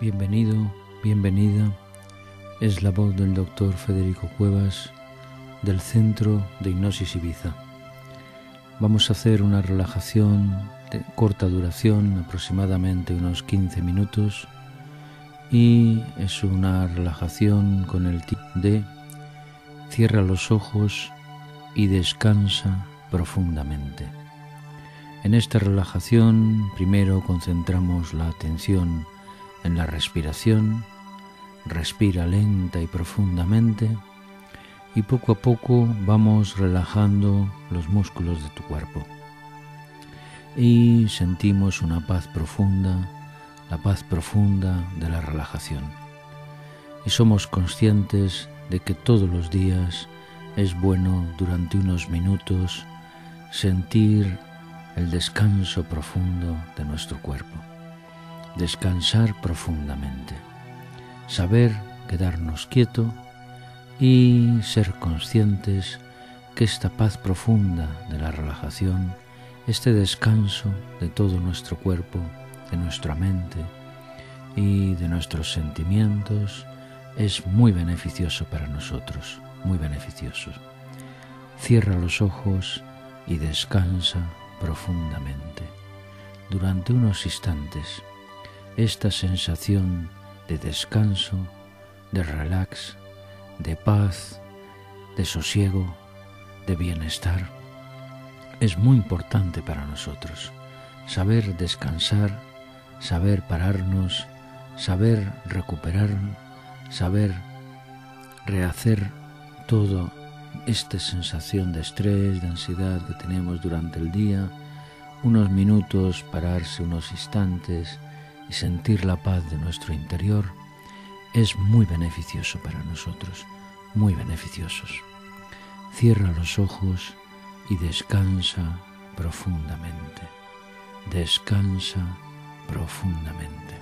Bienvenido, bienvenida. Es la voz del doctor Federico Cuevas del Centro de Hipnosis Ibiza. Vamos a hacer una relajación de corta duración, aproximadamente unos 15 minutos, y es una relajación con el tipo de cierra los ojos y descansa profundamente. En esta relajación primero concentramos la atención en la respiración, respira lenta y profundamente y poco a poco vamos relajando los músculos de tu cuerpo y sentimos una paz profunda, la paz profunda de la relajación. Y somos conscientes de que todos los días es bueno durante unos minutos sentir el descanso profundo de nuestro cuerpo. Descansar profundamente, saber quedarnos quieto y ser conscientes que esta paz profunda de la relajación, este descanso de todo nuestro cuerpo, de nuestra mente y de nuestros sentimientos es muy beneficioso para nosotros, muy beneficioso. Cierra los ojos y descansa profundamente. Durante unos instantes, esta sensación de descanso, de relax, de paz, de sosiego, de bienestar, es muy importante para nosotros. Saber descansar, saber pararnos, saber recuperar, saber rehacer toda esta sensación de estrés, de ansiedad que tenemos durante el día, unos minutos, pararse unos instantes y sentir la paz de nuestro interior es muy beneficioso para nosotros, muy beneficiosos. Cierra los ojos y descansa profundamente. Descansa profundamente.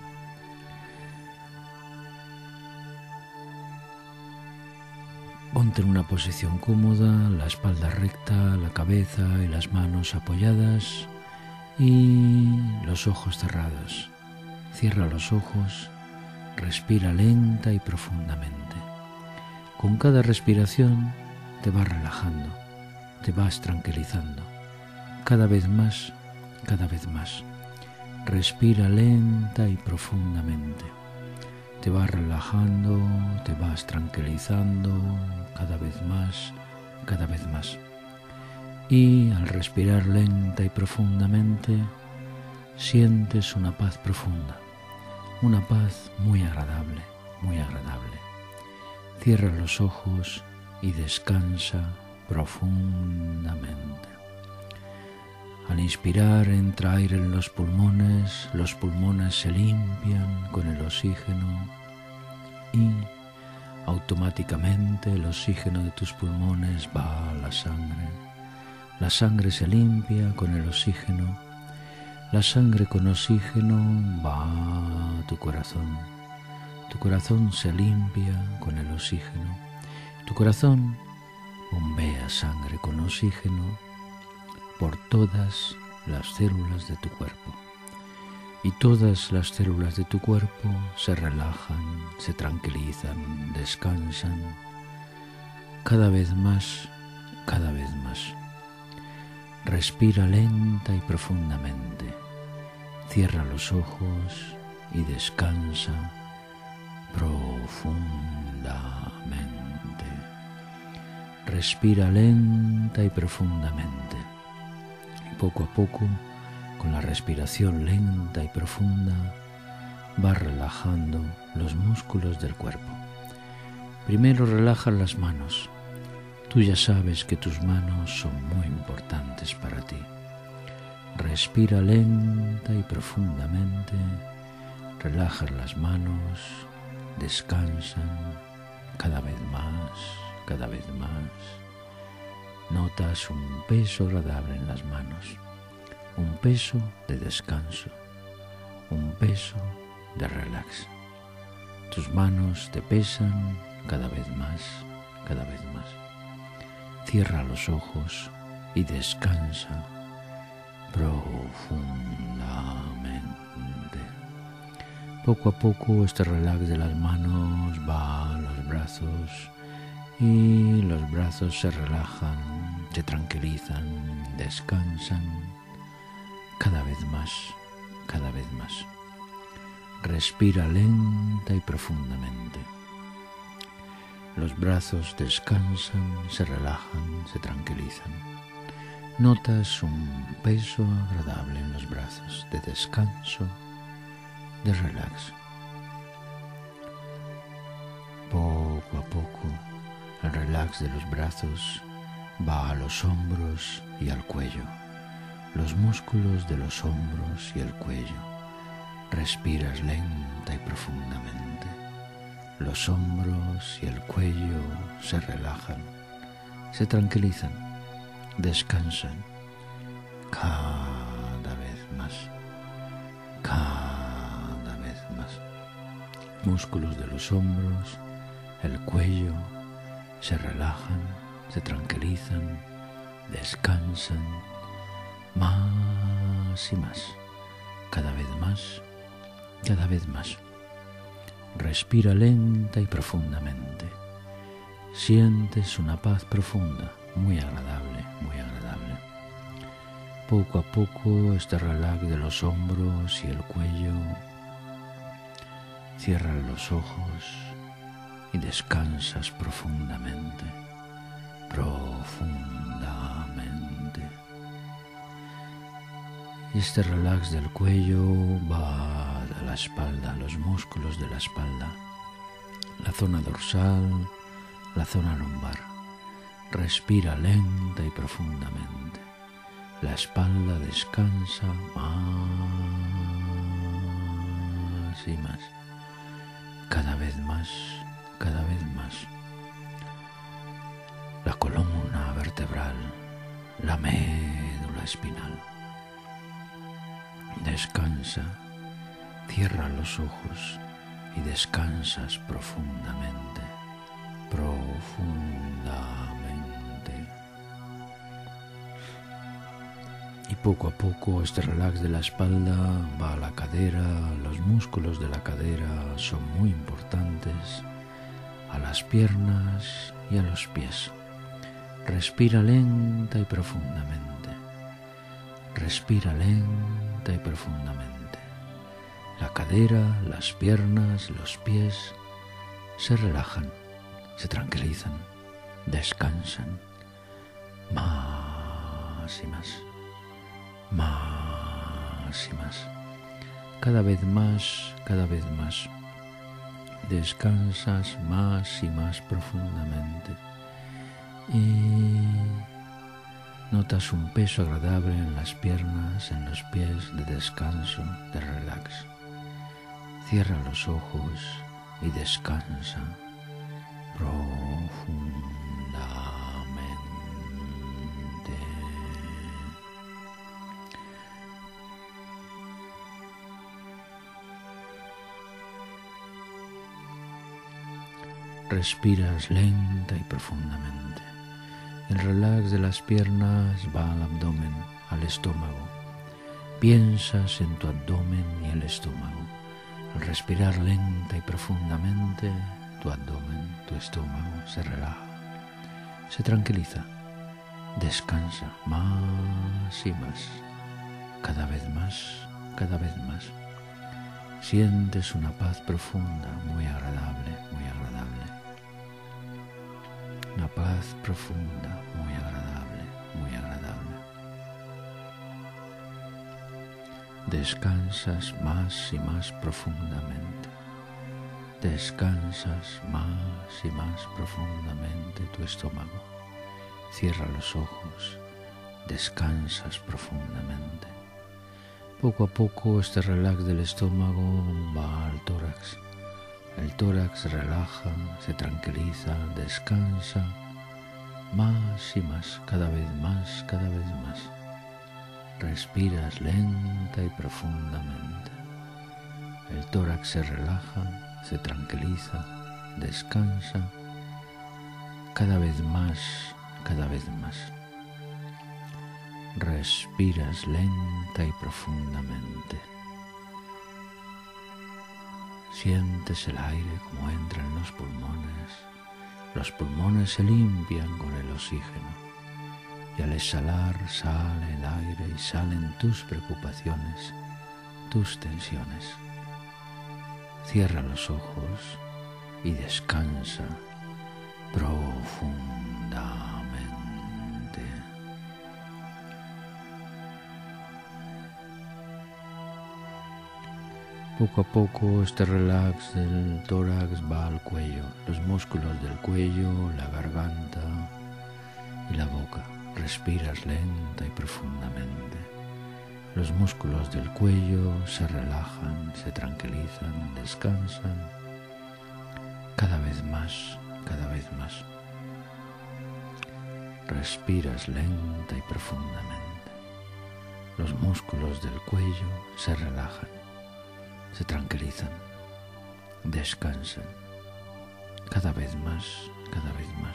Ponte en una posición cómoda, la espalda recta, la cabeza y las manos apoyadas y los ojos cerrados. Cierra los ojos, respira lenta y profundamente. Con cada respiración te vas relajando, te vas tranquilizando. Cada vez más, cada vez más. Respira lenta y profundamente. Te vas relajando, te vas tranquilizando cada vez más, cada vez más. Y al respirar lenta y profundamente, sientes una paz profunda, una paz muy agradable, muy agradable. Cierra los ojos y descansa profundamente. Al inspirar entra aire en los pulmones se limpian con el oxígeno y automáticamente el oxígeno de tus pulmones va a la sangre se limpia con el oxígeno, la sangre con oxígeno va a tu corazón se limpia con el oxígeno, tu corazón bombea sangre con oxígeno por todas las células de tu cuerpo. Y todas las células de tu cuerpo se relajan, se tranquilizan, descansan, cada vez más, cada vez más. Respira lenta y profundamente. Cierra los ojos y descansa profundamente. Respira lenta y profundamente. Poco a poco, con la respiración lenta y profunda, vas relajando los músculos del cuerpo. Primero relaja las manos. Tú ya sabes que tus manos son muy importantes para ti. Respira lenta y profundamente, relaja las manos, descansan cada vez más, cada vez más. Notas un peso agradable en las manos, un peso de descanso, un peso de relax. Tus manos te pesan cada vez más, cada vez más. Cierra los ojos y descansa profundamente. Poco a poco este relax de las manos va a los brazos y los brazos se relajan, se tranquilizan, descansan cada vez más, cada vez más. Respira lenta y profundamente. Los brazos descansan, se relajan, se tranquilizan. Notas un peso agradable en los brazos, de descanso, de relax. Poco a poco, el relax de los brazos va a los hombros y al cuello, los músculos de los hombros y el cuello. Respiras lenta y profundamente. Los hombros y el cuello se relajan, se tranquilizan, descansan cada vez más, cada vez más. Músculos de los hombros, el cuello se relajan, se tranquilizan, descansan más y más, cada vez más, cada vez más. Respira lenta y profundamente. Sientes una paz profunda, muy agradable, muy agradable. Poco a poco este relax de los hombros y el cuello. Cierras los ojos y descansas profundamente, profundamente. Y este relax del cuello va a la espalda, a los músculos de la espalda, la zona dorsal, la zona lumbar. Respira lenta y profundamente. La espalda descansa más y más. Cada vez más, cada vez más. La columna vertebral, la médula espinal. Descansa, cierra los ojos y descansas profundamente, profundamente. Y poco a poco este relax de la espalda va a la cadera, los músculos de la cadera son muy importantes, a las piernas y a los pies. Respira lenta y profundamente. Respira lenta y profundamente. La cadera, las piernas, los pies se relajan, se tranquilizan, descansan más y más, más y más. Cada vez más, cada vez más. Descansas más y más profundamente. Y notas un peso agradable en las piernas, en los pies, de descanso, de relax. Cierra los ojos y descansa profundamente. Respiras lenta y profundamente. El relax de las piernas va al abdomen, al estómago. Piensas en tu abdomen y el estómago. Al respirar lenta y profundamente, tu abdomen, tu estómago se relaja, se tranquiliza, descansa más y más, cada vez más, cada vez más. Sientes una paz profunda, muy agradable, muy agradable. Una paz profunda, muy agradable, muy agradable. Descansas más y más profundamente. Descansas más y más profundamente tu estómago. Cierra los ojos. Descansas profundamente. Poco a poco este relax del estómago va al tórax. El tórax se relaja, se tranquiliza, descansa más y más, cada vez más, cada vez más. Respiras lenta y profundamente. El tórax se relaja, se tranquiliza, descansa cada vez más, cada vez más. Respiras lenta y profundamente. Sientes el aire como entra en los pulmones se limpian con el oxígeno y al exhalar sale el aire y salen tus preocupaciones, tus tensiones. Cierra los ojos y descansa profundamente. Poco a poco este relax del tórax va al cuello, los músculos del cuello, la garganta y la boca. Respiras lenta y profundamente. Los músculos del cuello se relajan, se tranquilizan, descansan. Cada vez más, cada vez más. Respiras lenta y profundamente. Los músculos del cuello se relajan, se tranquilizan, descansan. Cada vez más, cada vez más.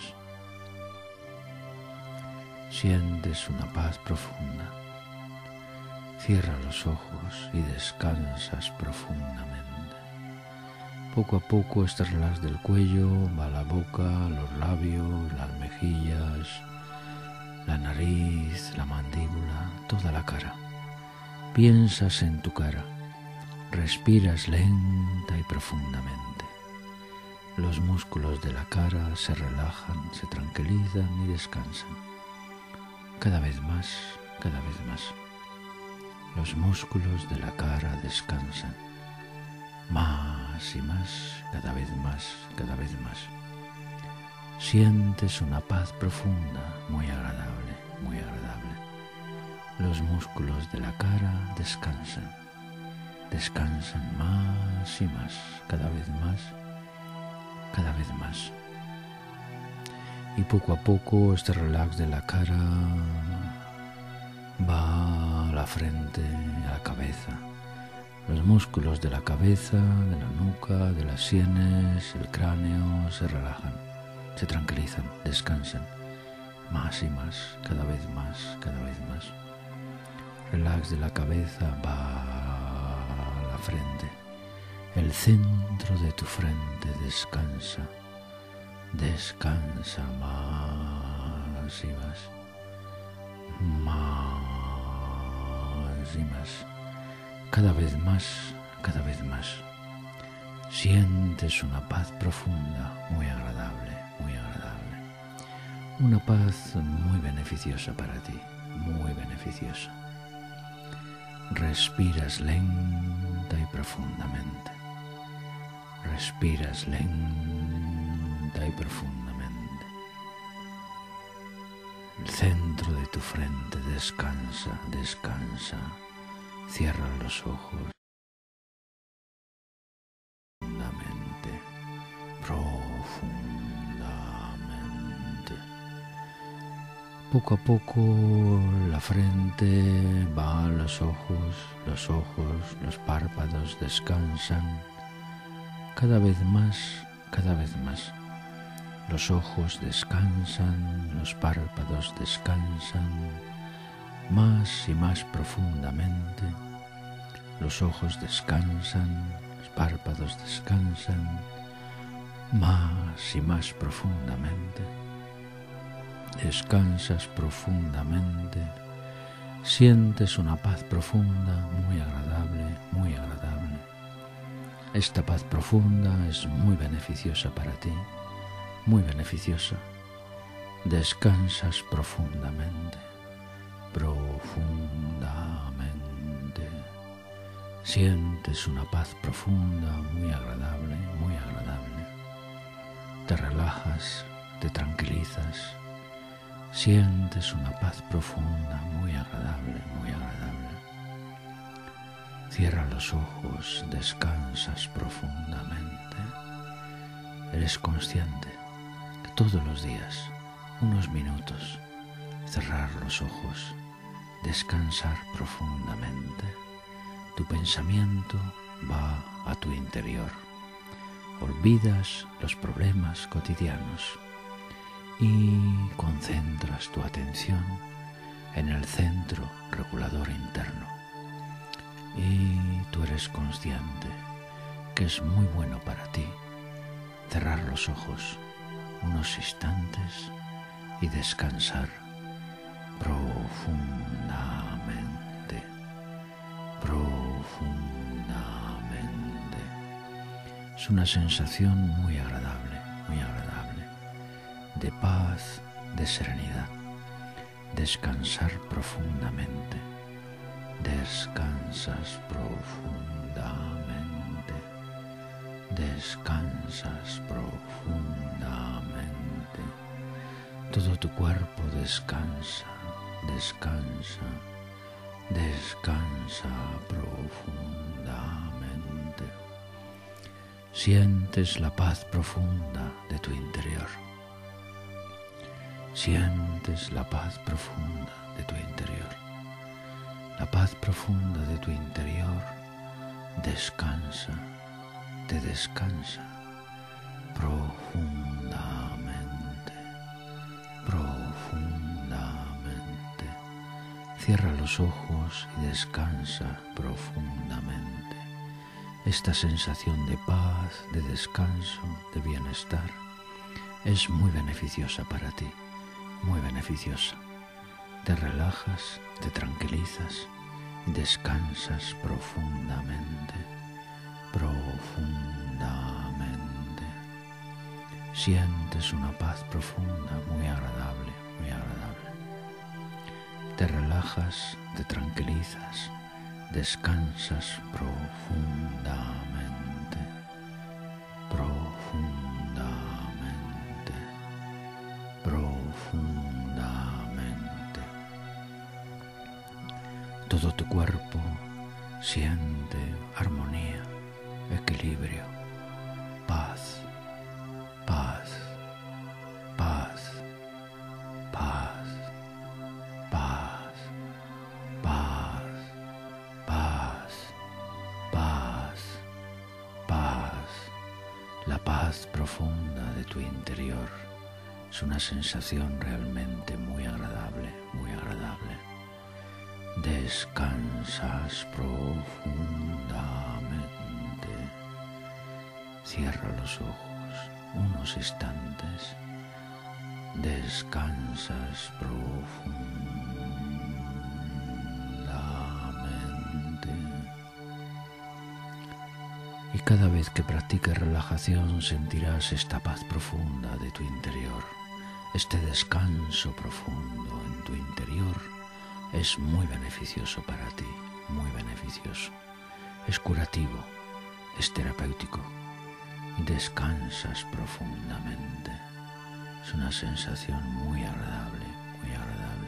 Sientes una paz profunda. Cierra los ojos y descansas profundamente. Poco a poco este relax del cuello va a la boca, los labios, las mejillas, la nariz, la mandíbula, toda la cara. Piensas en tu cara. Respiras lenta y profundamente. Los músculos de la cara se relajan, se tranquilizan y descansan. Cada vez más, cada vez más. Los músculos de la cara descansan. Más y más, cada vez más, cada vez más. Sientes una paz profunda, muy agradable, muy agradable. Los músculos de la cara descansan. Descansan más y más, cada vez más, cada vez más. Y poco a poco este relax de la cara va a la frente, a la cabeza. Los músculos de la cabeza, de la nuca, de las sienes, el cráneo se relajan, se tranquilizan, descansan. Más y más, cada vez más, cada vez más. Relax de la cabeza va a la frente. El centro de tu frente descansa. Descansa más y más. Más y más. Cada vez más, cada vez más. Sientes una paz profunda, muy agradable, muy agradable. Una paz muy beneficiosa para ti, muy beneficiosa. Respiras lenta y profundamente. Respiras lenta y profundamente. El centro de tu frente descansa, descansa. Cierra los ojos. Profundamente, profundamente. Poco a poco la frente va a los ojos, los párpados descansan. Cada vez más, cada vez más. Los ojos descansan, los párpados descansan, más y más profundamente. Los ojos descansan, los párpados descansan, más y más profundamente. Descansas profundamente. Sientes una paz profunda, muy agradable, muy agradable. Esta paz profunda es muy beneficiosa para ti, muy beneficiosa. Descansas profundamente, profundamente. Sientes una paz profunda, muy agradable, muy agradable. Te relajas, te tranquilizas. Sientes una paz profunda, muy agradable, muy agradable. Cierra los ojos, descansas profundamente. Eres consciente que todos los días, unos minutos, cerrar los ojos, descansar profundamente. Tu pensamiento va a tu interior. Olvidas los problemas cotidianos y concentras tu atención en el centro regulador interno. Y tú eres consciente que es muy bueno para ti cerrar los ojos unos instantes y descansar profundamente, profundamente. Es una sensación muy agradable, de paz, de serenidad. Descansar profundamente, descansas profundamente, descansas profundamente. Todo tu cuerpo descansa, descansa, descansa profundamente. Sientes la paz profunda de tu interior. Sientes la paz profunda de tu interior. La paz profunda de tu interior descansa, te descansa profundamente, profundamente. Cierra los ojos y descansa profundamente. Esta sensación de paz, de descanso, de bienestar es muy beneficiosa para ti. Muy beneficiosa. Te relajas, te tranquilizas, descansas profundamente, profundamente. Sientes una paz profunda, muy agradable, muy agradable. Te relajas, te tranquilizas, descansas profundamente, profundamente, profundamente. Todo tu cuerpo siente armonía, equilibrio, paz, paz, paz, paz, paz, paz, paz, paz, paz. La paz profunda de tu interior es una sensación realmente muy agradable, muy agradable. Descansas profundamente. Cierra los ojos unos instantes. Descansas profundamente. Y cada vez que practiques relajación sentirás esta paz profunda de tu interior. Este descanso profundo en tu interior es muy beneficioso para ti, muy beneficioso. Es curativo, es terapéutico. Descansas profundamente. Es una sensación muy agradable, muy agradable.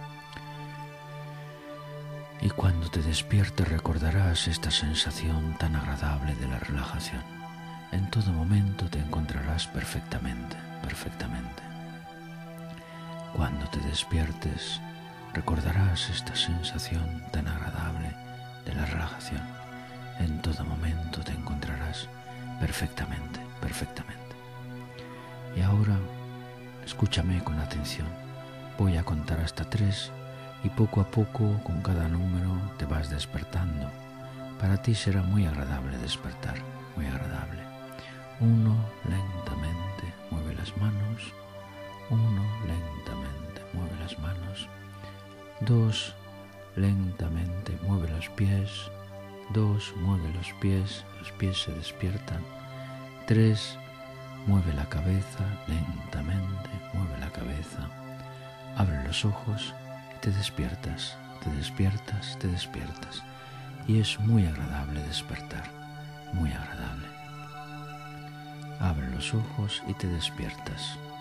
Y cuando te despiertes recordarás esta sensación tan agradable de la relajación. En todo momento te encontrarás perfectamente, perfectamente. Cuando te despiertes recordarás esta sensación tan agradable de la relajación. En todo momento te encontrarás perfectamente, perfectamente. Y ahora, escúchame con atención. Voy a contar hasta 3 y poco a poco, con cada número, te vas despertando. Para ti será muy agradable despertar, muy agradable. 1, lentamente, mueve las manos. 1, lentamente, mueve las manos. 2, lentamente mueve los pies. 2, mueve los pies se despiertan. 3, mueve la cabeza, lentamente mueve la cabeza. Abre los ojos y te despiertas, te despiertas, te despiertas. Y es muy agradable despertar, muy agradable. Abre los ojos y te despiertas.